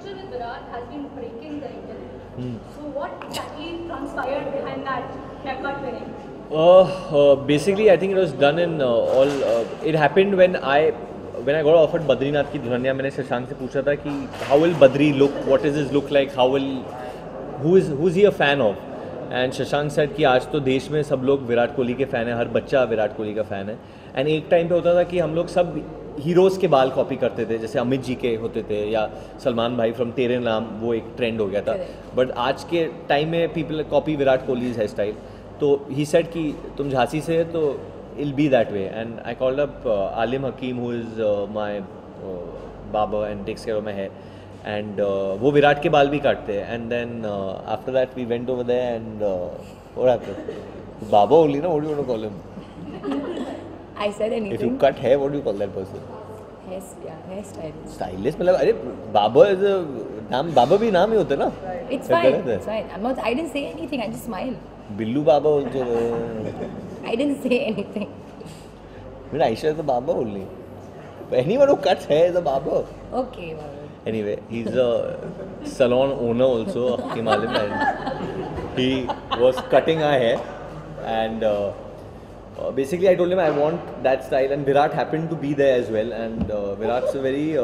picture with Virat has been breaking the internet. So what exactly transpired behind that haircut wedding? Basically, I think it was done in it happened when I got offered Badrinath की दुल्हनिया. मैंने शशांक से पूछा था कि how will Badri look, what is his look like, who's he a fan of? And Shashank said कि आज तो देश में सब लोग विराट कोहली के फ़ैन हैं, हर बच्चा विराट कोहली का फ़ैन है. एंड एक टाइम पे होता था कि हम लोग सब हीरोज़ के बाल कॉपी करते थे, जैसे अमित जी के होते थे या सलमान भाई फ्रॉम तेरे नाम, वो एक ट्रेंड हो गया था. बट आज के टाइम में people copy Virat Kohli's hair style. तो ही सेड कि तुम झांसी से है तो I'll be that way. And I called up Alim Hakim who is my baba and takes care of my hair. And वो विराट के बाल भी काटते हैं. And then after that we went over there and what happened? Baba only ना, what do you want to call him? I said anything. If you cut hair, what do you call that person? Hairstylist. Stylist मतलब अरे बाबा is नाम, बाबा भी नाम ही होता है ना. It's fine. It's fine. I didn't say anything. I just smiled. Billu बाबा बोलते. I didn't say anything. मेरा Ayesha is a baba only. Anyone who cuts hair is a baba. Okay. Well. Anyway, he's a salon owner also of Himalayam, and he was cutting our hair, and basically I told him I want that style, and Virat happened to be there as well, and Virat's a very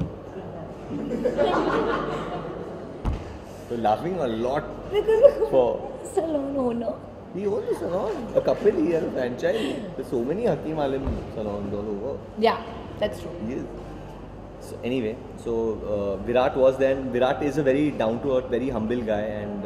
so laughing a lot for Salon owner. he owns a salon, a couple, he has a franchise. There's so many Hakim Alim salons all over. Yeah, that's true. Yes. So anyway, so Virat was there, and Virat is a very down to earth, very humble guy, and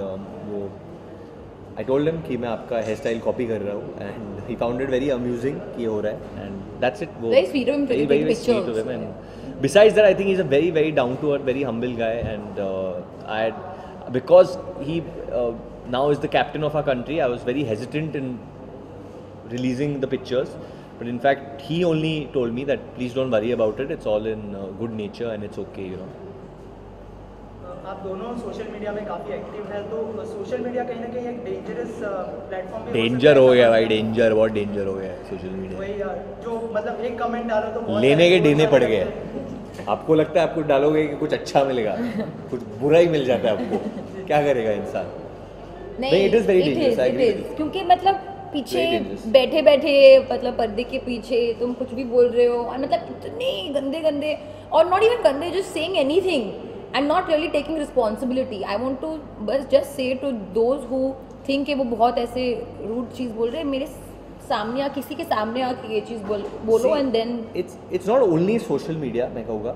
I told him कि मैं आपका hair style copy कर रहा हूँ, and he found it very amusing कि ये हो रहा है, and that's it. Very sweet of him to take very sweet of him, and besides that, I think he's a very very down to earth, very humble guy, and because he now is the captain of our country, I was very hesitant in releasing the pictures. But in fact, he only told me that please don't worry about it. It's all in good nature and it's okay, you know. आप दोनों social media में काफ़ी active हैं, तो social media कहीं ना कहीं एक डेंजरस प्लेटफॉर्म भी डेंजर हो गया भाई, डेंजर, बहुत डेंजर हो गया सोशल मीडिया. वही यार, जो मतलब एक कमेंट डालो तो बहुत लेने के देने पड़ गए. आपको लगता है आपको डालोगे कि कुछ अच्छा मिलेगा, कुछ बुरा ही मिल जाता है आपको. क्या करेगा इंसान? नहीं, it is very dangerous. I agree with you. क्योंकि मतलब पीछे बैठे बैठे मतलब पर्दे के पीछे तुम कुछ भी बोल रहे हो, और मतलब इतने गंदे गंदे, और नॉट इवन गंदे, just saying anything and not really taking responsibility. I want to बस just say to those who think कि वो बहुत ऐसे रूड चीज़ बोल रहे हैं, मेरे सामने या किसी के सामने आके ये चीज़ बोलो, and then it's not only social media. मैं कहूँगा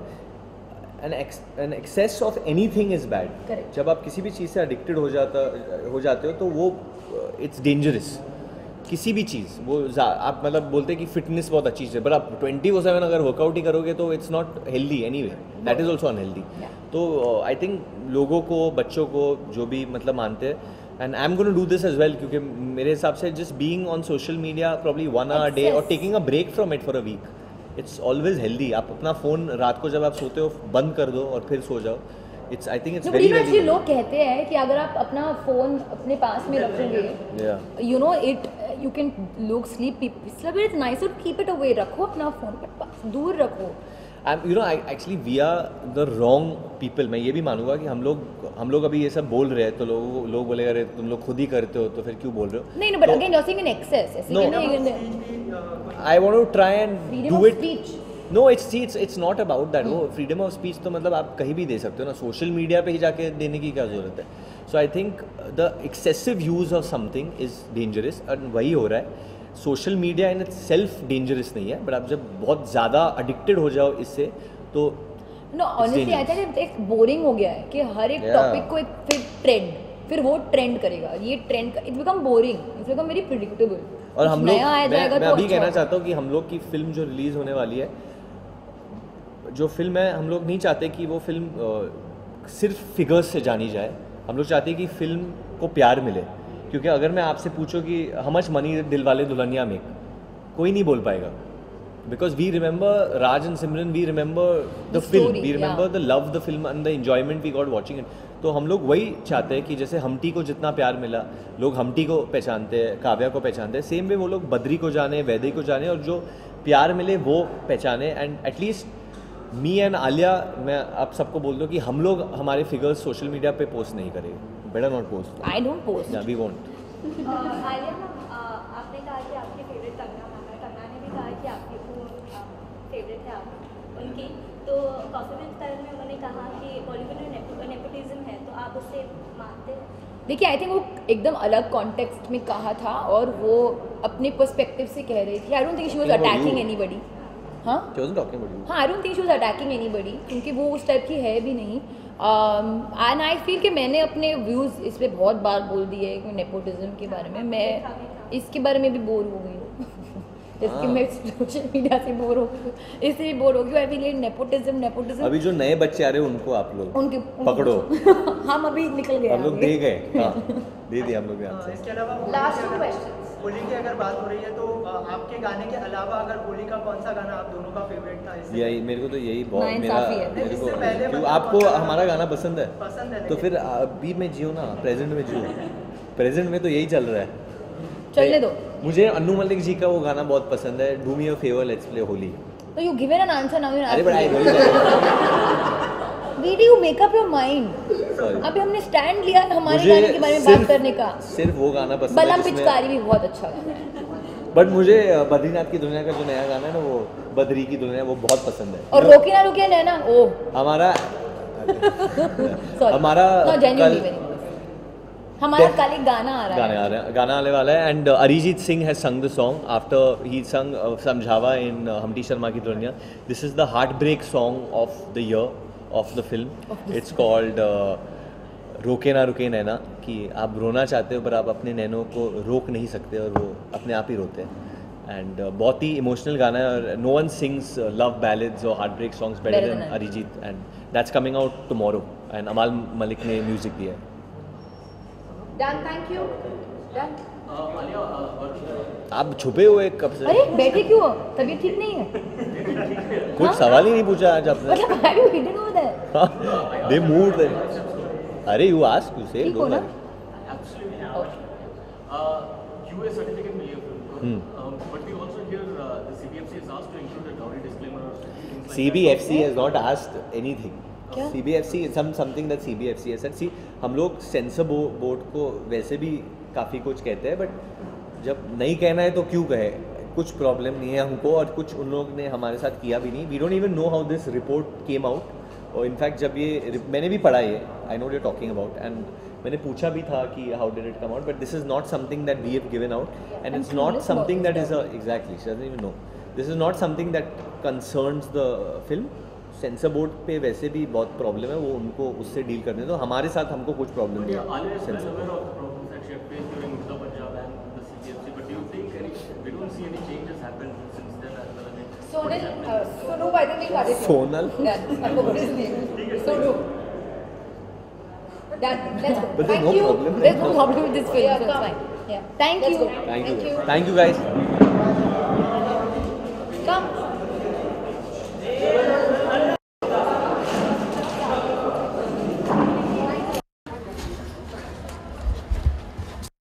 an excess of anything is bad. Correct. जब आप किसी भी चीज़ से addicted हो जाते हो तो वो it's dangerous. किसी भी चीज़ वो आप मतलब बोलते हैं कि फिटनेस बहुत अच्छी चीज़ है, पर आप 24/7 अगर वर्कआउट ही करोगे तो it's not healthy anyway, that is also unhealthy. तो आई थिंक लोगों को, बच्चों को, जो भी मतलब मानते हैं, and I am gonna do this as well, क्योंकि मेरे हिसाब से just being on social media probably 1 hour a day और taking a break from it for a week, it's always healthy. आप अपना फ़ोन रात को जब आप सोते हो बंद कर दो और फिर सो जाओ. It's I think it's very actually लोग कहते हैं कि अगर आप अपना फोन अपने पास में रखोगे, you know it, you can लोग sleep, it's nice to keep it away. रखो अपना फोन दूर रखो. You know actually we are the wrong people. मैं ये भी मानूंगा कि हम लोग अभी ये सब बोल रहे हैं तो लोग बोलेगा अरे तुम लोग खुद ही करते हो तो फिर क्यों बोल रहे हो. नहीं, but again you are saying in excess. I want to try and do it. No, it's not about that. वो फ्रीडम ऑफ स्पीच तो मतलब आप कहीं भी दे सकते हो ना, सोशल मीडिया पे ही जाके देने की क्या ज़रूरत है. So I think the excessive use of something is dangerous, और वही हो रहा है. Social media in itself dangerous नहीं है, बट आप जब बहुत ज़्यादा अडिक्टेड हो जाओ इससे तो नो, ऑनेस्टली आई थिंक एक बोरिंग हो गया है कि हर एक टॉपिक को एक फिर वो ट्रेंड करेगा, ये trend it become boring, it's become very predictable. और हम लोग, मैं अभी अच्छा कहना चाहता हूँ कि हम लोग की फिल्म जो रिलीज़ होने वाली है, जो फिल्म है, हम लोग नहीं चाहते कि वो फिल्म सिर्फ फिगर्स से जानी जाए. हम लोग चाहते हैं कि फिल्म को प्यार मिले. क्योंकि अगर मैं आपसे पूछूं कि how much money Dilwale Dulhania में, कोई नहीं बोल पाएगा. Because we remember Raj and Simran, we remember the film, we remember the love the film and the enjoyment we got watching it. तो हम लोग वही चाहते हैं कि जैसे हमटी को जितना प्यार मिला, लोग हमटी को पहचानते हैं, काव्या को पहचानते हैं, सेम वे वो लोग बद्री को जाने, वैदे को जाने, और जो प्यार मिले वो पहचाने. And at least me and Alia, मैं आप सबको बोल दूं कि हम लोग हमारे फिगर्स सोशल मीडिया पे पोस्ट नहीं करेंगे. Better not post. I don't post. या वी वोंट. आलिया मैम, आपने कहा कि आपकी फेवरेट कंगना मैम है. कंगना ने भी कहा कि आपकी फेवरेट है आप उनकी. तो कॉफी विद करण में उन्होंने कहा कि बॉलीवुड में नेपोटिज्म है, तो आप उसे मानते हैं? देखिए, आई थिंक वो एकदम अलग कॉन्टेक्स्ट में कहा था और वो अपने पर्सपेक्टिव से कह रही थी. I don't think she was attacking anybody. हाँ, She wasn't talking about you. हाँ, I don't think she was attacking anybody, क्योंकि वो उस टाइप की है भी नहीं. एंड आई फील कि मैंने अपने व्यूज़ इस पर बहुत बार बोल दिए कि नेपोटिज्म के बारे में. मैं इसके बारे में भी बोर हो गई हूँ. जैसे कि मैं सोशल मीडिया से बोर हो गई हूँ, इसलिए बोर हो गई हूँ. I feel nepotism. अभी जो नए बच्चे आ रहे हैं उनको आप लोग उनके पकड़ो. हम अभी निकल गए. हम लोग दे गए. हाँ, दे दिए हम लोग यहाँ से. इसके अलावा Last two questions. होली की अगर बात हो रही है तो आपके गाने के अलावा अगर होली का कौन सा गाना आप दोनों का फेवरेट था? इससे यही मेरे को तो यही बहुत नाइंसाफी है. मेरे इससे पहले को. क्यों मतलब आपको कौन सा हमारा गाना पसंद है? पसंद है, तो लेकिन- फिर अभी में जियो ना, प्रेजेंट में जियो. प्रेजेंट में तो यही चल रहा है. चलने दो. मुझे अन्नू मलिक जी का वो गाना बहुत पसंद है, do me a favour let's play Holi. तो you given an answer now. अरे बट आई वही we do make up your mind. Sorry. अभी हमने स्टैंड लिया है हमारे मुझे गाने के बारे में बात करने का. सिर्फ वो गाना पसंद बलम है जिसमें, पिचकारी भी बहुत अच्छा गाना है. बट मुझे बद्रीनाथ की दुनिया का जो नया गाना है ना, वो बद्री की दुनिया, वो बहुत पसंद है. और रोके ना रोके नैना. ओ हमारा सॉरी. हमारा जेन्युइनली कल- वेरी हमारा कल एक गाना आ रहा है. गाना आने वाला है. And Arijit Singh has sung the song after he sung Samjhawan in Humpty Sharma की दुनिया. This is the heart break song of the year of the film. It's called Roke Na रुके नैना. कि आप रोना चाहते हो पर आप अपने नैनों को रोक नहीं सकते और वो अपने आप ही रोते हैं. एंड बहुत ही इमोशनल गाना है. और no one sings love ballads और heart break songs better Better than than Arijit. And that's coming out tomorrow. And Amal Malik ने म्यूजिक दिया है. Done. Thank you. Done. आप छुपे हुए कब से? अरे बैठे क्यों हो? तबीयत ठीक नहीं है? कुछ सवाल ही नहीं पूछा आज आपने. मतलब why are you hidden over there? They moved there. अरे you ask, you say. ठीक हो don't ना? worry. Absolutely. QA certificate मिली है film को. But we also hear the CBFC is asked to include a dowry disclaimer or things like CBFC has not asked anything. क्या? CBFC is something that CBFC has said. See, हम लोग sensor board को वैसे भी काफ़ी कुछ कहते हैं, बट जब नहीं कहना है तो क्यों कहे. कुछ प्रॉब्लम नहीं है हमको, और कुछ उन लोग ने हमारे साथ किया भी नहीं. We don't even know how this report came out. और इनफैक्ट जब ये मैंने भी पढ़ा ये, I know what you are talking about, and मैंने पूछा भी था कि how did it come out. But this is not something that we have given out, and it's not clueless something about that is exactly she doesn't even know. This is not something that concerns the film. Sensor board पे वैसे भी बहुत problem है, वो उनको उससे deal करने दो. हमारे साथ हमको कुछ प्रॉब्लम नहीं है. Alia is well censor aware of the problems that she had faced during Murda Punjab and the CBFC, but do you think we don't see any changes happen since then as well? I mean, Sonal, Sonu, I think we got it. Sonal? Yeah, I forgot his name. Sonu. That, let's go. But there's Thank no you. problem. There's no problem with this film, so it's fine. Yeah. Thank you. Thank you guys.